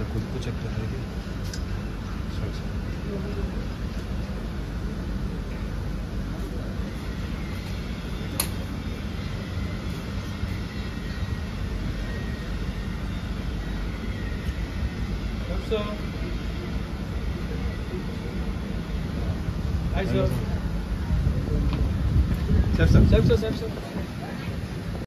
खुद को चेक कर रही थी। So, hi sir. Sir, sir. Sir, sir, sir, sir.